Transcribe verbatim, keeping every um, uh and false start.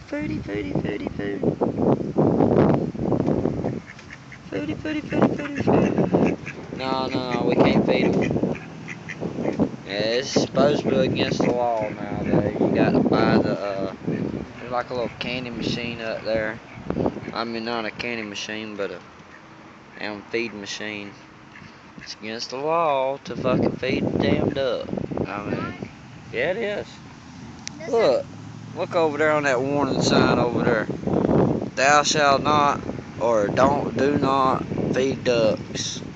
Foodie, foodie, foodie, food. Foodie, foodie, foodie, foodie, food. No, no, no, we can't feed them. Yeah, it's supposedly against the law nowadays. You gotta buy the, uh, there's like a little candy machine up there. I mean, not a candy machine, but a damn feed machine. It's against the law to fucking feed the damn duck. I mean, yeah, it is. Look, look over there on that warning sign over there. Thou shalt not, or don't, do not feed ducks.